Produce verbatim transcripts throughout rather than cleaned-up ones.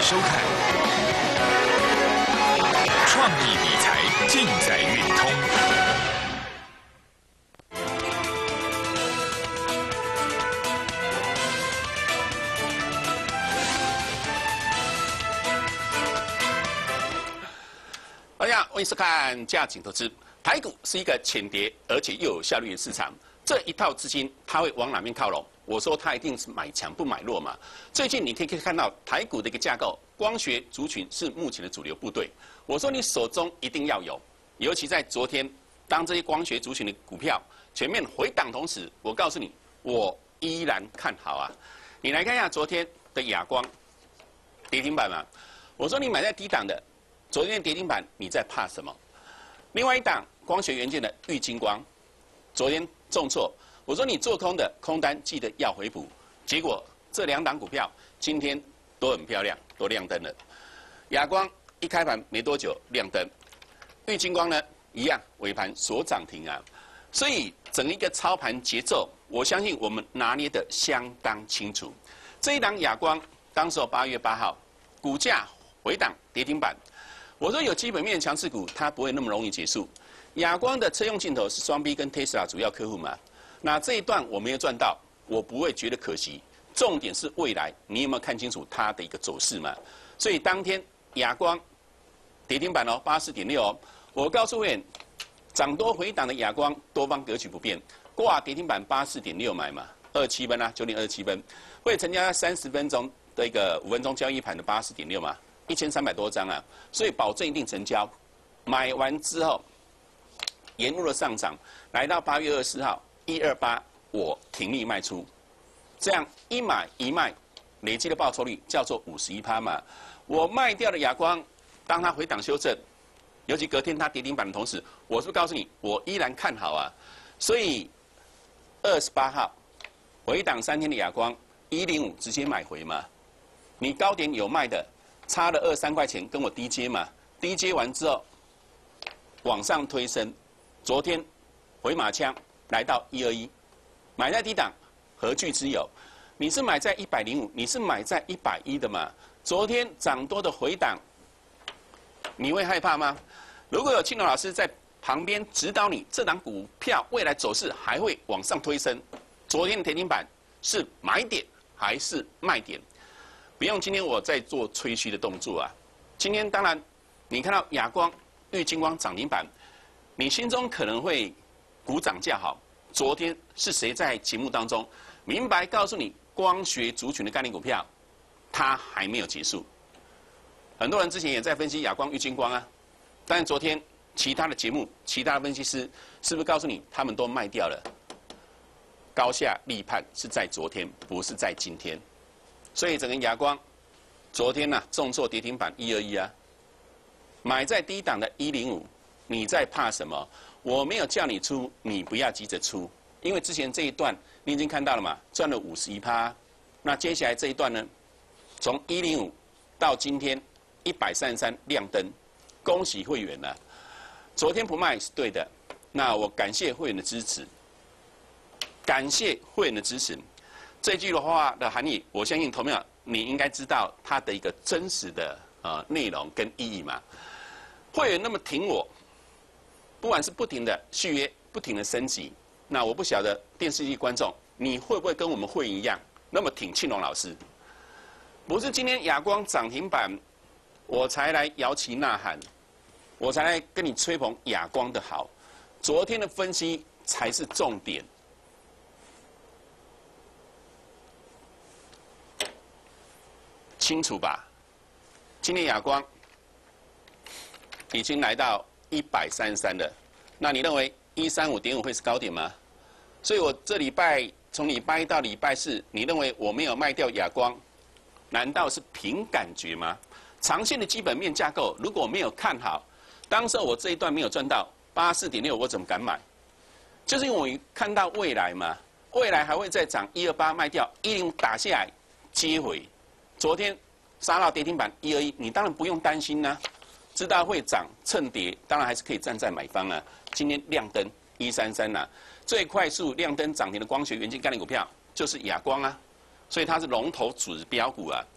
收看《创意理财尽在运通》。 大家好，欢迎收看价值投资。台股是一个浅跌而且又有效率的市场，这一套资金它会往哪边靠拢？我说它一定是买强不买弱嘛。最近你可以可以看到台股的一个架构，光学族群是目前的主流部队。我说你手中一定要有，尤其在昨天，当这些光学族群的股票全面回档同时，我告诉你，我依然看好啊。你来看一下昨天的亚光跌停板嘛，我说你买在低档的，昨天的跌停板你在怕什么？另外一档光学元件的玉晶光，昨天重挫。我说你做空的空单记得要回补，结果这两档股票今天都很漂亮，都亮灯了。亚光一开盘没多久亮灯，玉晶光呢一样尾盘锁涨停啊。所以整一个操盘节奏，我相信我们拿捏的相当清楚。这一档亚光当时八月八号股价回档跌停板，我说有基本面强势股它不会那么容易结束。亚光的车用镜头是双 B 跟 Tesla 主要客户嘛。那这一段我没有赚到，我不会觉得可惜。重点是未来你有没有看清楚它的一个走势嘛？所以当天亚光跌停板哦，八十四点六哦。我告诉会员，涨多回档的亚光多方格局不变，挂跌停板八十四点六买嘛，二十七分啊，九点二十七分，会成交在三十分钟的一个五分钟交易盘的八十四点六嘛，一千三百多张啊，所以保证一定成交。买完之后，沿路的上涨，来到八月二十四号。一二八，我停利卖出，这样一买一卖，累积的报酬率叫做五十一趴嘛。我卖掉的亚光，当它回档修正，尤其隔天它跌停板的同时，我是不是告诉你，我依然看好啊？所以二十八号回档三天的亚光一零五直接买回嘛。你高点有卖的，差了二三块钱跟我低接嘛。低接完之后往上推升，昨天回马枪。来到一二一，买在低档，何惧之有？你是买在一百零五，你是买在一百一的嘛？昨天涨多的回档，你会害怕吗？如果有青龙老师在旁边指导你，这档股票未来走势还会往上推升，昨天的跌停板是买点还是卖点？不用今天我在做吹嘘的动作啊。今天当然你看到亚光、玉晶光涨停板，你心中可能会。股涨价好，昨天是谁在节目当中明白告诉你光学族群的概念股票，它还没有结束。很多人之前也在分析亚光、玉晶光啊，但是昨天其他的节目、其他的分析师是不是告诉你他们都卖掉了？高下立判是在昨天，不是在今天。所以整个亚光昨天呢、啊、重挫跌停板一二一啊，买在低档的一零五，你在怕什么？我没有叫你出，你不要急着出，因为之前这一段你已经看到了嘛，赚了五十一趴。那接下来这一段呢，从一零五到今天一百三十三亮灯，恭喜会员了。昨天不卖是对的，那我感谢会员的支持，感谢会员的支持。这句话的含义，我相信同样你应该知道它的一个真实的呃内容跟意义嘛。会员那么挺我。不管是不停的续约，不停的升级，那我不晓得电视机观众你会不会跟我们会员一样那么挺庆龙老师？不是今天亚光涨停板，我才来摇旗呐喊，我才来跟你吹捧亚光的好。昨天的分析才是重点，清楚吧？今天亚光已经来到。一百三十三的，那你认为一三五点五会是高点吗？所以我这礼拜从礼拜一到礼拜四，你认为我没有卖掉亚光，难道是凭感觉吗？长线的基本面架构如果没有看好，当时我这一段没有赚到八十四点六，我怎么敢买？就是因为我看到未来嘛，未来还会再涨，一二八卖掉，一零五打下来接回，昨天杀到跌停板一二一，你当然不用担心啦、啊。知道会涨趁跌，当然还是可以站在买方啊。今天亮灯一三三呐，最快速亮灯涨停的光学元件概念股票就是亚光啊，所以它是龙头指标股啊。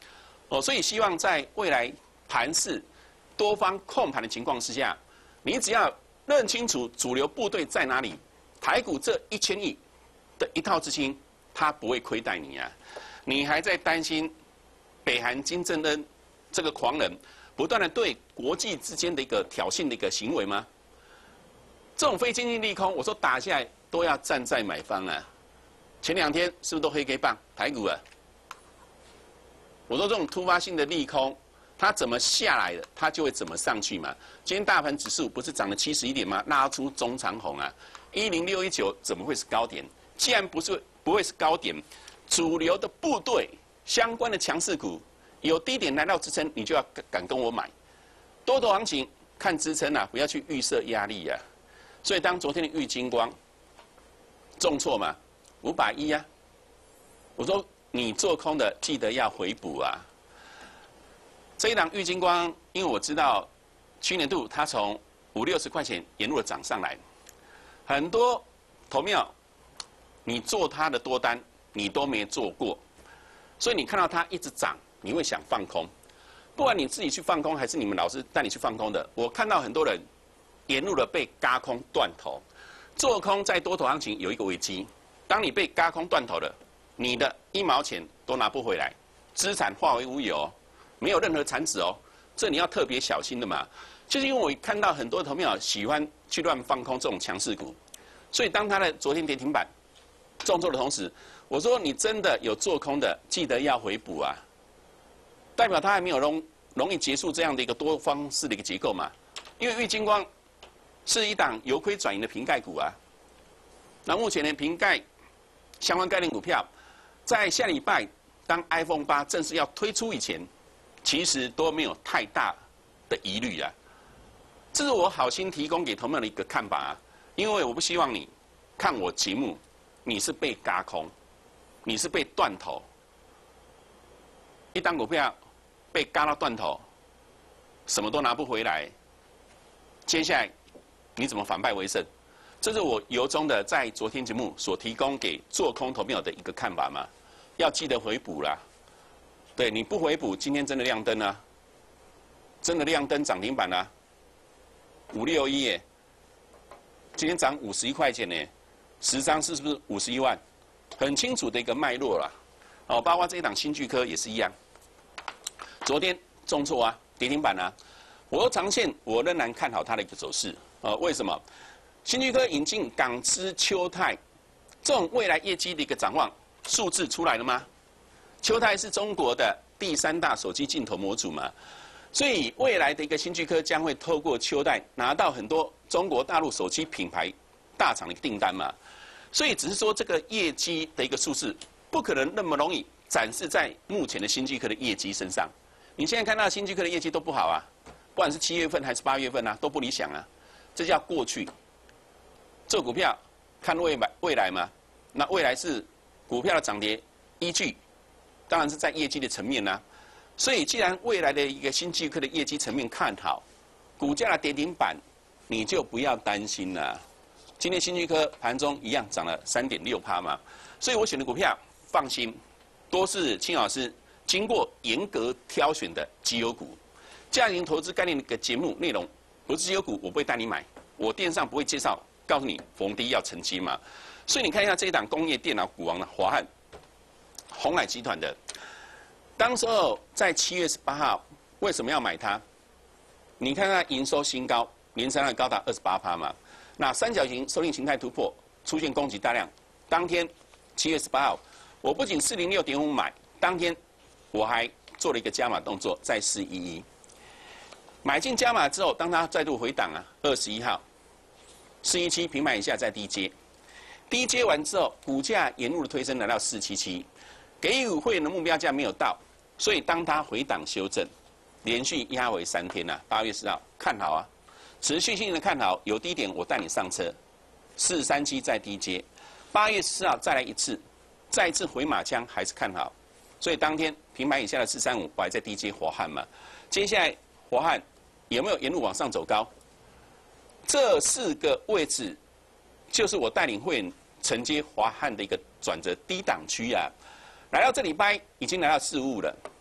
哦，所以希望在未来盘势多方控盘的情况之下，你只要认清楚主流部队在哪里，台股这一千亿的一套资金，它不会亏待你啊。你还在担心北韩金正恩这个狂人不断的对国际之间的一个挑衅的一个行为吗？这种非经济利空，我说打下来都要站在买方啊。前两天是不是都黑 K 棒台股啊？我说这种突发性的利空，它怎么下来的，它就会怎么上去嘛。今天大盘指数不是涨了七十一点吗？拉出中长红啊，一零六一九怎么会是高点？既然不是不会是高点，主流的部队相关的强势股有低点来到支撑，你就要敢跟我买。多头行情看支撑啊，不要去预设压力啊。所以当昨天的玉金光重挫嘛，五百一啊，我说你做空的记得要回补啊。这一档玉金光，因为我知道去年度它从五六十块钱沿路的涨上来，很多投庙你做它的多单你都没做过，所以你看到它一直涨，你会想放空。不管你自己去放空，还是你们老师带你去放空的，我看到很多人沿路的被轧空断头。做空在多头行情有一个危机，当你被轧空断头了，你的一毛钱都拿不回来，资产化为乌有，没有任何产值哦，这你要特别小心的嘛。就是因为我看到很多投票喜欢去乱放空这种强势股，所以当它的昨天跌停板重挫的同时，我说你真的有做空的，记得要回补啊，代表它还没有容容易结束这样的一个多方式的一个结构嘛。因为玉金光是一档由亏转盈的瓶盖股啊，那目前的瓶盖相关概念股票，在下礼拜当 iPhone 八正式要推出以前，其实都没有太大的疑虑啊。这是我好心提供给同们的一个看法啊，因为我不希望你看我节目，你是被轧空，你是被断头，一档股票被轧到断头，什么都拿不回来，接下来你怎么反败为胜？这是我由衷的在昨天节目所提供给做空投票的一个看法嘛，要记得回补啦。对，你不回补，今天真的亮灯啊，真的亮灯涨停板啊，五六一耶，今天涨五十一块钱呢，十张是不是五十一万？很清楚的一个脉络啦。哦，包括这一档新巨科也是一样，昨天重挫啊，跌停板啊。我说长线我仍然看好它的一个走势，呃，为什么？新巨科引进港资秋泰，这种未来业绩的一个展望数字出来了吗？秋泰是中国的第三大手机镜头模组嘛，所以未来的一个新巨科将会透过秋泰拿到很多中国大陆手机品牌大厂的订单嘛，所以只是说这个业绩的一个数字不可能那么容易展示在目前的新巨科的业绩身上。你现在看到新巨科的业绩都不好啊。不管是七月份还是八月份啊，都不理想啊，这叫过去。做股票看未来未来嘛，那未来是股票的涨跌依据，当然是在业绩的层面啦、啊。所以既然未来的一个新巨科的业绩层面看好，股价的跌停板你就不要担心了。今天新巨科盘中一样涨了三点六趴嘛，所以我选的股票放心，都是青老师经过严格挑选的绩优股。价值投资概念的一个节目内容，不是绩优股，我不会带你买，我电上不会介绍，告诉你逢低要成绩嘛。所以你看一下这一档工业电脑股王的华汉、鸿海集团的，当时候在七月十八号为什么要买它？你看它营收新高，年增率高达二十八趴嘛。那三角形收敛形态突破，出现攻击大量，当天七月十八号，我不仅四零六点五买，当天我还做了一个加码动作，在四一一。买进加码之后，当它再度回档啊，二十一号，四一七平盘以下再低接，低接完之后，股价沿路的推升来到四七七，给予会员的目标价没有到，所以当它回档修正，连续压回三天啊，八月四号看好啊，持续性的看好，有低点我带你上车，四三七再低接，八月四号再来一次，再一次回马枪还是看好，所以当天平盘以下的四三五我还在低接华汉嘛，接下来。华汉有没有沿路往上走高？这四个位置就是我带领会员承接华汉的一个转折低档区啊。来到这礼拜已经来到四五五了，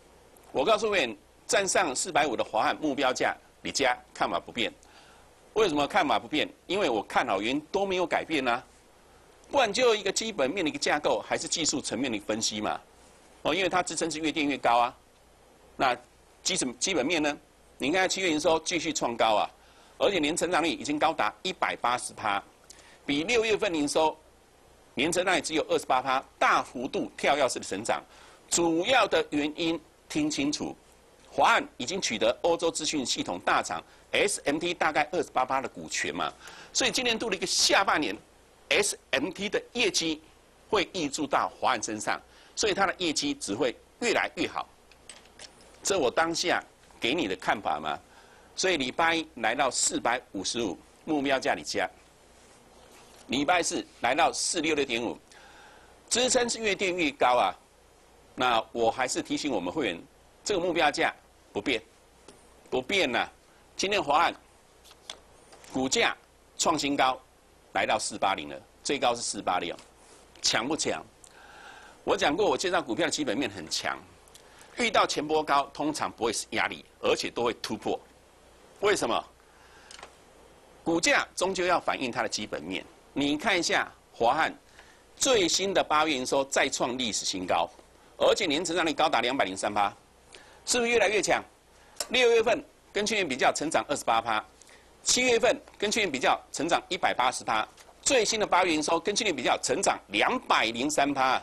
我告诉你，站上四百五的华汉目标价，你家看法不变。为什么看法不变？因为我看好原因都没有改变啊。不然就一个基本面的一个架构，还是技术层面的分析嘛。哦，因为它支撑是越垫越高啊。那基本基本面呢？你看七月营收继续创高啊，而且年成长率已经高达一百八十趴，比六月份营收年成长率只有二十八趴，大幅度跳跃式的成长。主要的原因听清楚，华汉已经取得欧洲资讯系统大厂 S M T 大概二十八趴的股权嘛，所以今年度的一个下半年 ，S M T 的业绩会溢注到华汉身上，所以它的业绩只会越来越好。这我当下给你的看法嘛，所以礼拜一来到四百五十五，目标价你加。礼拜四来到四六六点五，支撑是越垫越高啊。那我还是提醒我们会员，这个目标价不变，不变呐、啊。今天华汉股价创新高，来到四八零了，最高是四八六，强不强？我讲过，我介绍股票的基本面很强，遇到前波高通常不会是压力，而且都会突破。为什么？股价终究要反映它的基本面。你看一下华汉最新的八月营收再创历史新高，而且年成长率高达两百零三趴，是不是越来越强？六月份跟去年比较成长二十八趴，七月份跟去年比较成长一百八十趴，最新的八月营收跟去年比较成长两百零三趴。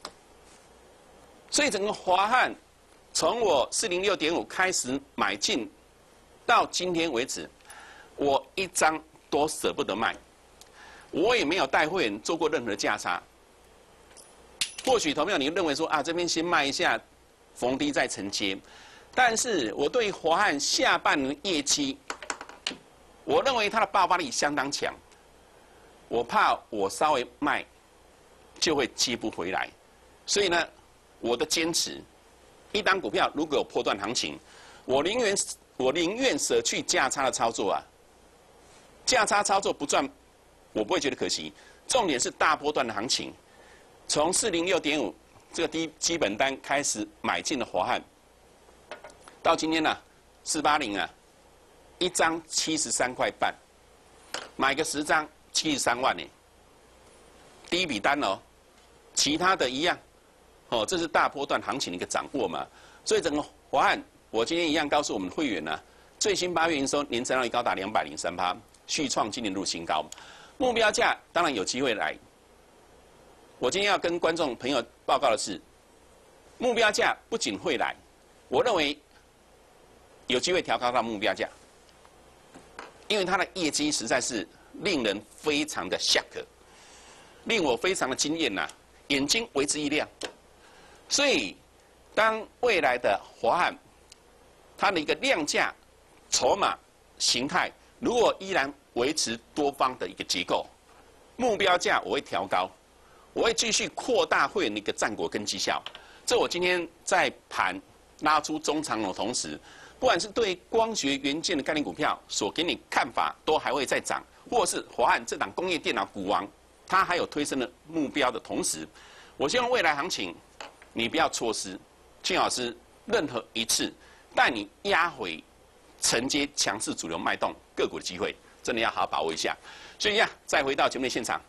所以整个华汉从我四零六点五开始买进，到今天为止，我一张都舍不得卖。我也没有带会员做过任何的价差。或许投票你认为说啊，这边先卖一下，逢低再承接。但是我对华汉下半年业绩，我认为它的爆发力相当强。我怕我稍微卖，就会接不回来。所以呢，我的坚持，一档股票如果有波段行情，我宁愿我宁愿舍去价差的操作啊。价差操作不赚。我不会觉得可惜，重点是大波段的行情，从四零六点五这个低基本单开始买进的华汉，到今天呢四八零啊，一张七十三块半，买个十张七十三万呢，第一笔单哦，其他的一样，哦，这是大波段行情的一个掌握嘛，所以整个华汉，我今天一样告诉我们的会员呢、啊，最新八月营收年成长率高达两百零三趴，续创今年度新高。目标价当然有机会来。我今天要跟观众朋友报告的是，目标价不仅会来，我认为有机会调高到目标价，因为它的业绩实在是令人非常的 shock， 令我非常的惊艳呐、啊，眼睛为之一亮。所以，当未来的华汉它的一个量价、筹码、形态，如果依然维持多方的一个结构，目标价我会调高，我会继续扩大会员的一个战果跟绩效。这我今天在盘拉出中长的同时，不管是对光学元件的概念股票所给你看法都还会再涨，或是华汉这档工业电脑股王，它还有推升的目标的同时，我希望未来行情你不要错失庆老师任何一次带你压回承接强势主流脉动个股的机会。真的要好好把握一下，所以呀，再回到节目的现场。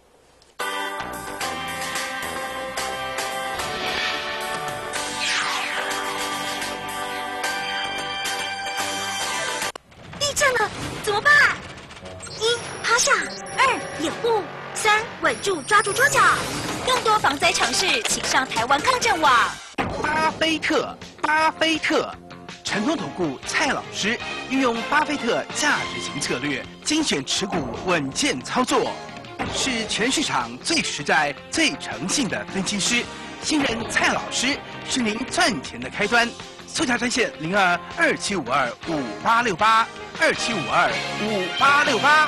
地震了，怎么办？一趴下，二掩护，三稳住抓住桌角。更多防灾常识，请上台湾抗震网。 巴菲特，巴菲特。晨通投顾蔡老师运用巴菲特价值型策略，精选持股，稳健操作，是全市场最实在、最诚信的分析师。信任蔡老师是您赚钱的开端。促洽专线零二二七五二五八六八二七五二五八六八。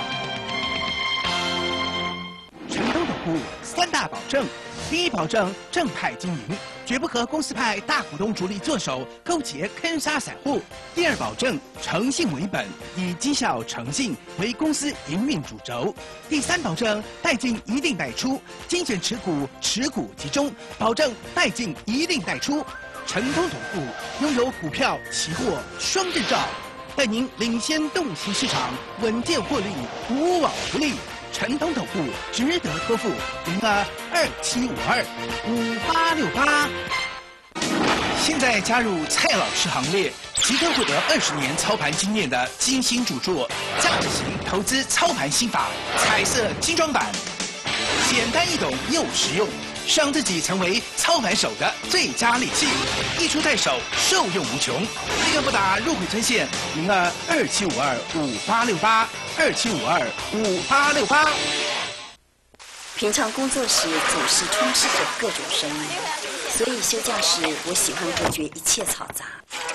晨通投顾三大保证：第一，保证正派经营。绝不和公司派大股东主力做手，勾结坑杀散户。第二，保证诚信为本，以绩效诚信为公司营运主轴。第三，保证带进一定带出，精选持股，持股集中，保证带进一定带出。 陈通统顾拥有股票、期货双证照，带您领先洞悉市场，稳健获利，无往不利。陈通统顾值得托付，零二二七五二五八六八。现在加入蔡老师行列，即刻获得二十年操盘经验的精心著作《价值型投资操盘心法》彩色精装版，简单易懂又实用，让自己成为操盘手的最佳利器，一出在手，受用无穷。立刻拨打入会专线零二二七五二五八六八二七五二五八六八。 平常工作时总是充斥着各种声音，所以休假时我喜欢隔绝一切嘈杂，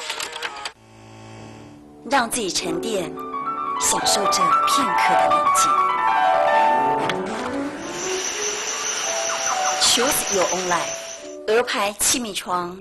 让自己沉淀，享受这片刻的宁静。Choose your own life， 鹅牌气密窗。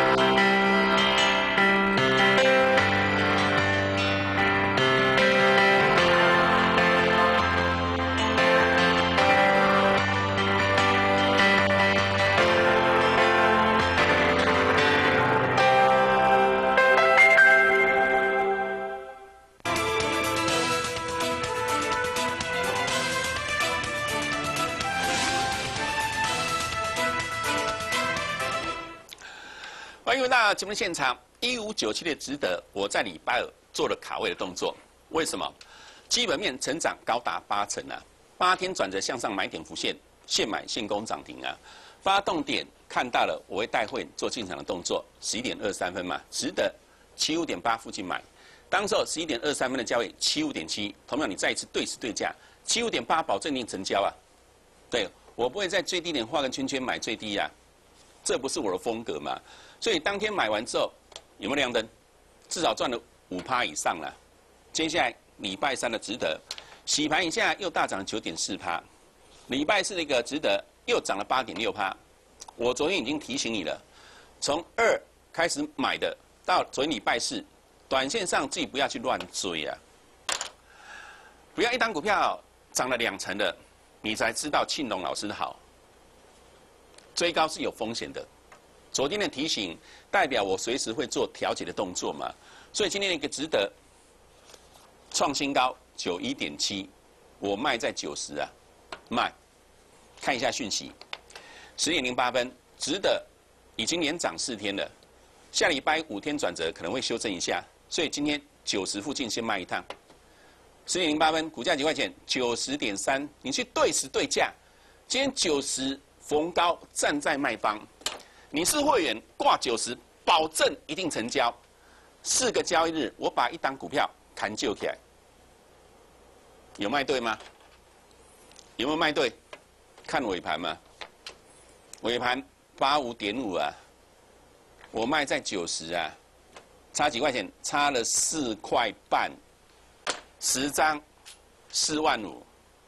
欢迎回到节目现场，一五九七的值得，我在礼拜二做了卡位的动作。为什么？基本面成长高达八成啊，八天转折向上买点浮现，现买现攻涨停啊。发动点看到了，我会带会做进场的动作。十一点二三分嘛，值得七五点八附近买。当时候十一点二三分的价位七五点七，同样你再一次对时对价，七五点八保证一定成交啊。对我不会在最低点画个圈圈买最低啊，这不是我的风格嘛。所以当天买完之后，有没有亮灯？至少赚了五趴以上了。接下来礼拜三的值得，洗盘一下又大涨九点四趴。礼拜四的一个值得又涨了八点六趴。我昨天已经提醒你了，从二开始买的到昨天礼拜四，短线上自己不要去乱追啊，不要一档股票涨了两成的，你才知道庆隆老师好。追高是有风险的。昨天的提醒代表我随时会做调节的动作嘛，所以今天的一个值得创新高九一点七，我卖在九十啊，卖。看一下讯息，十点零八分，值得已经连涨四天了，下礼拜五天转折可能会修正一下，所以今天九十附近先卖一趟。十点零八分，股价几块钱？九十点三，你去对时对价，今天九十逢高站在卖方。你是会员挂九十，保证一定成交。四个交易日，我把一档股票砍就起来，有卖对吗？有没有卖对？看尾盘吗？尾盘八五点五啊，我卖在九十啊，差几块钱？差了四块半，十张四万五，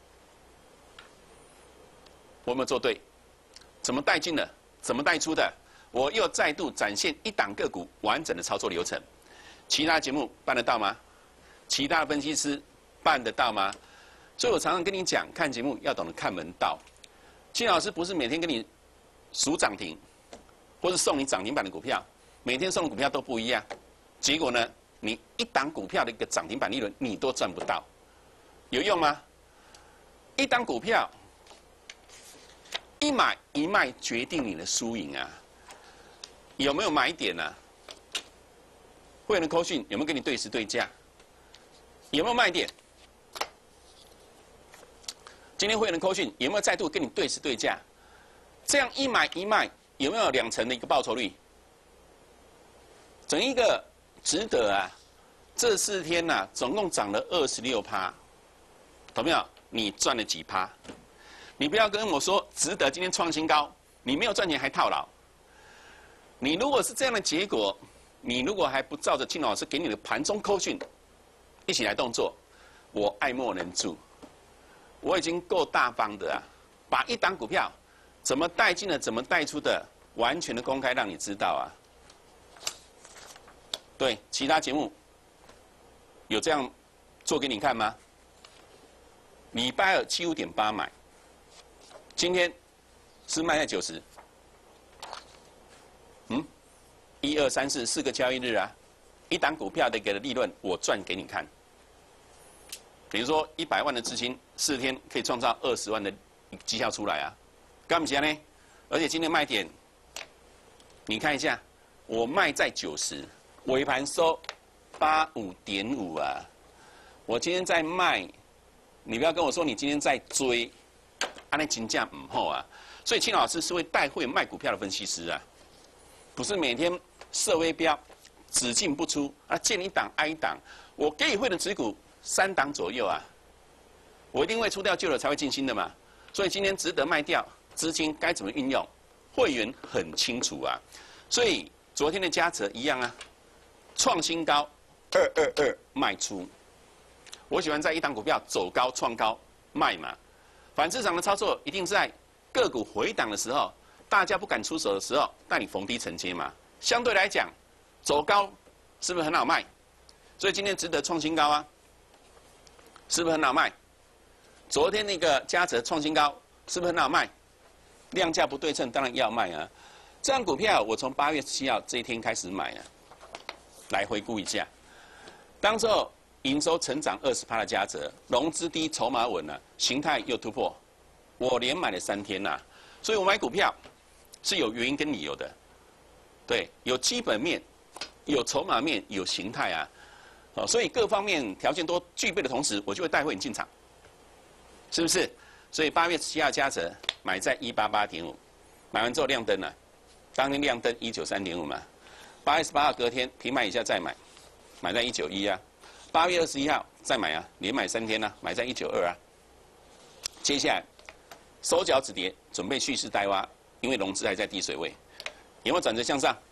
我有没有做对？怎么带进的？怎么带出的？我又再度展现一档个股完整的操作流程。其他节目办得到吗？其他分析师办得到吗？所以我常常跟你讲，看节目要懂得看门道。金老师不是每天跟你数涨停，或是送你涨停板的股票，每天送的股票都不一样。结果呢，你一档股票的一个涨停板利润你都赚不到，有用吗？一档股票。一买一卖决定你的输赢啊！有没有买点啊？会员的扣讯有没有跟你对时对价？有没有卖点？今天会员的扣讯有没有再度跟你对时对价？这样一买一卖有没有两成的一个报酬率？整一个值得啊！这四天呐、啊，总共涨了二十六趴，懂没有？你赚了几趴？你不要跟我说值得今天创新高，你没有赚钱还套牢。你如果是这样的结果，你如果还不照着庆老师给你的盘中扣讯一起来动作，我爱莫能助。我已经够大方的啊，把一档股票怎么带进的，怎么带出的，完全的公开让你知道啊。对，其他节目有这样做给你看吗？礼拜二七五点八买。今天是卖在九十，嗯， 一二三四四个交易日啊，一档股票的一个利润我赚给你看。比如说一百万的资金，四天可以创造二十万的绩效出来啊，干不起来呢？而且今天卖点，你看一下，我卖在九十，尾盘收八五点五啊。我今天在卖，你不要跟我说你今天在追，安尼金价唔好啊。所以青老师是会带会卖股票的分析师啊，不是每天设微标，只进不出啊，见一档挨一档。我给予会的持股三档左右啊，我一定会出掉旧的才会进新的嘛。所以今天值得卖掉，资金该怎么运用，会员很清楚啊。所以昨天的嘉泽一样啊，创新高二二二卖出。我喜欢在一档股票走高创高卖嘛。反市场的操作一定是在个股回档的时候，大家不敢出手的时候，带你逢低承接嘛。相对来讲，走高是不是很好卖？所以今天值得创新高啊，是不是很好卖？昨天那个嘉泽创新高，是不是很好卖？量价不对称，当然要卖啊。这张股票我从八月七号这一天开始买啊，来回顾一下，当时候营收成长二十趴的嘉泽，融资低，筹码稳了，形态又突破，我连买了三天呐、啊。所以我买股票是有原因跟理由的，对，有基本面，有筹码面，有形态啊，哦，所以各方面条件都具备的同时，我就会带会你进场，是不是？所以八月七号嘉泽买在一八八点五，买完之后亮灯了，当天亮灯一九三点五嘛，八月十八号隔天平买以下再买，买在一九一啊，八月二十一号再买啊，连买三天啊，买在一九二啊，接下来手脚止跌，准备蓄势待挖，因为融资还在低水位，有没有转折向上？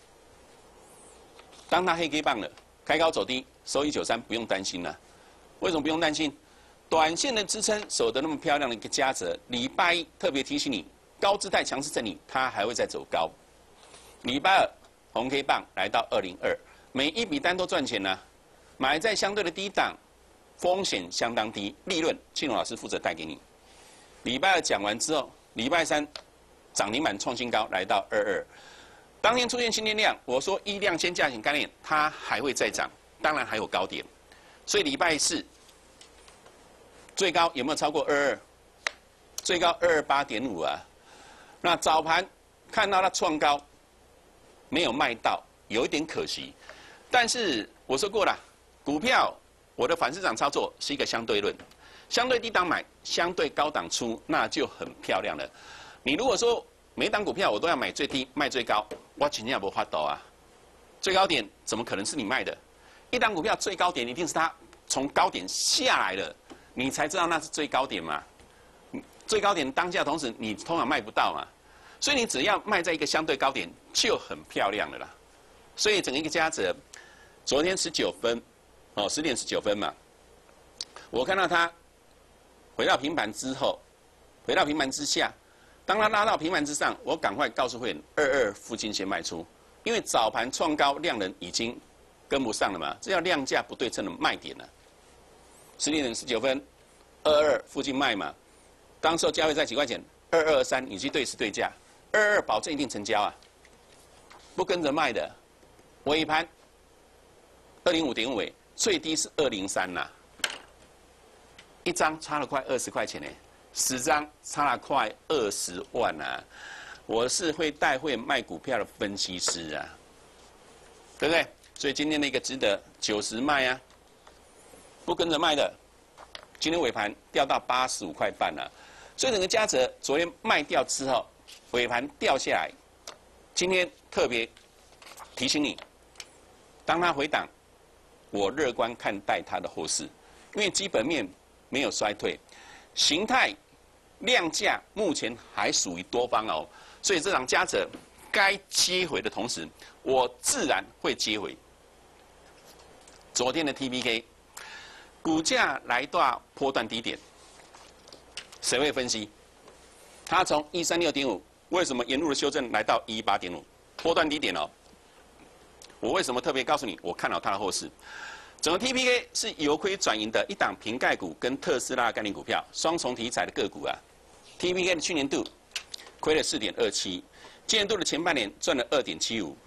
当它黑 K 棒了，开高走低，收一九三，不用担心了。为什么不用担心？短线的支撑守得那么漂亮的一个嘉泽，礼拜一特别提醒你，高姿态强势整理，它还会再走高。礼拜二红 K 棒来到二零二，每一笔单都赚钱了、啊，买在相对的低档，风险相当低，利润庆荣老师负责带给你。礼拜二讲完之后，礼拜三涨停板创新高，来到二二。当天出现新天量，我说一量先价钱概念，它还会再涨，当然还有高点。所以礼拜四最高有没有超过二二？最高二二八点五啊。那早盘看到它创高，没有卖到，有一点可惜。但是我说过了，股票我的反市场操作是一个相对论。相对低档买，相对高档出，那就很漂亮了。你如果说每档股票我都要买最低卖最高，我真正没法度啊！最高点怎么可能是你卖的？一档股票最高点一定是它从高点下来了，你才知道那是最高点嘛。最高点当下同时你通常卖不到嘛，所以你只要卖在一个相对高点就很漂亮了啦。所以整个一个嘉泽，昨天十九分，哦，十点十九分嘛，我看到它回到平盘之后，回到平盘之下，当它拉到平盘之上，我赶快告诉会员二二附近先卖出，因为早盘创高量能已经跟不上了嘛，这叫量价不对称的卖点了。十点十九分，二二附近卖嘛，当时候价位在几块钱，二二三，你去对时对价，二二保证一定成交啊，不跟着卖的，尾盘二零五点五，最低是二零三呐。一张差了快二十块钱呢，十张差了快二十万啊！我是会带会卖股票的分析师啊，对不对？所以今天那个值得九十卖啊，不跟着卖的，今天尾盘掉到八十五块半了。所以整个嘉泽昨天卖掉之后，尾盘掉下来，今天特别提醒你，当它回档，我乐观看待它的后市，因为基本面没有衰退，形态、量价目前还属于多方哦，所以这档嘉泽该接回的同时，我自然会接回。昨天的 T P K 股价来到波段低点，谁会分析？它从一三六点五，为什么沿路的修正来到一八点五，波段低点哦？我为什么特别告诉你？我看好它的后市。整个 T P K 是由亏转盈的一档瓶盖股跟特斯拉概念股票，双重题材的个股啊。T P K 的去年度亏了四点二七，今年度的前半年赚了二点七五，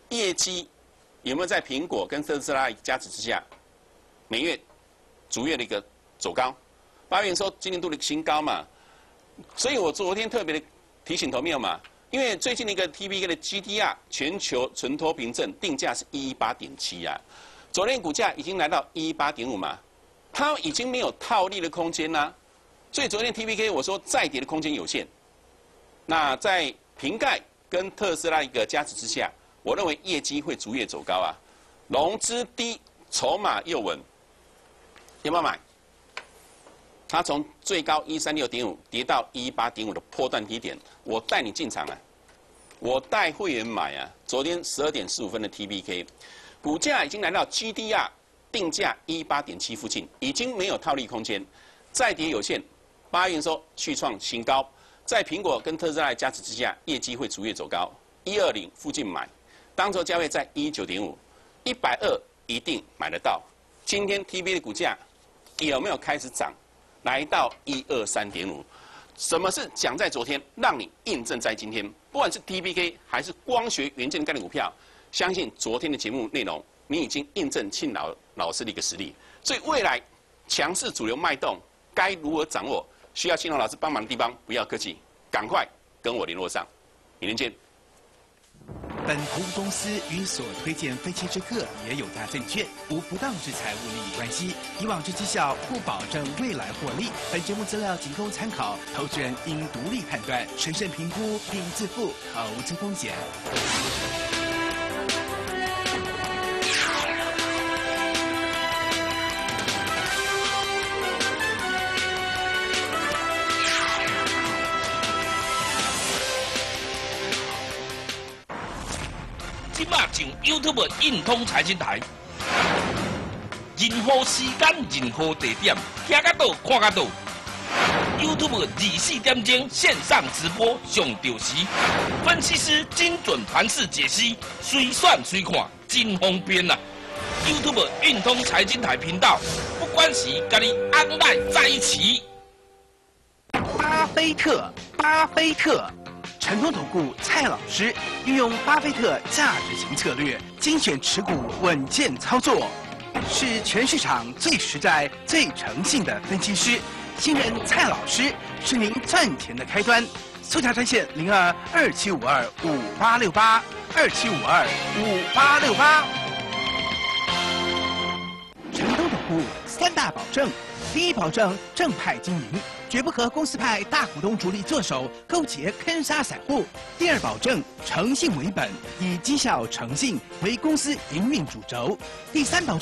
业绩有没有在苹果跟特斯拉加持之下，每月、逐月的一个走高？八月营收今年度的新高嘛，所以我昨天特别的提醒投票嘛，因为最近的一个 T P K 的 G D R 全球存托凭证定价是一一八点七啊，昨天股价已经来到一一八点五嘛，它已经没有套利的空间啦、啊，所以昨天 T P K 我说再跌的空间有限。那在瓶盖跟特斯拉一个加持之下，我认为业绩会逐月走高啊，融资低，筹码又稳，要不要买？它从最高一三六点五跌到一一八点五的波段低点，我带你进场啊，我带会员买啊。昨天十二点十五分的 T P K， 股价已经来到 G D R 定价一一八点七附近，已经没有套利空间，再跌有限。八月营收续创新高，在苹果跟特斯拉的加持之下，业绩会逐月走高，一二零附近买，当周价位在一一九点五，一百二一定买得到。今天 T P K 的股价有没有开始涨？来到一二三点五，什么是讲在昨天，让你印证在今天？不管是 T P K 还是光学元件概念股票，相信昨天的节目内容，你已经印证庆老老师的一个实力。所以未来强势主流脉动该如何掌握？需要庆老老师帮忙的地方，不要客气，赶快跟我联络上。明天见。 本投资公司与所推荐分期之客也有大证券，无不当之财务利益关系。以往之绩效不保证未来获利。本节目资料仅供参考，投资人应独立判断、审慎评估并自负投资风险。 即马上 YouTube 运通财经台，任何时间、任何地点，听得到、看得到。YouTube 二十四点钟线上直播上到时，分析师精准盘势解析，随选随看，真方便啊 ！YouTube 运通财经台频道，不管时跟你 online 在一起。 巴菲特，巴菲特。陈通投顾蔡老师运用巴菲特价值型策略，精选持股，稳健操作，是全市场最实在、最诚信的分析师。新人蔡老师是您赚钱的开端。搜查专线零二二七五二五八六八二七五二五八六八。陈通投顾三大保证：第一保证正派经营，绝不和公司派大股东主力做手，勾结坑杀散户。第二保证诚信为本，以绩效诚信为公司营运主轴。第三保证。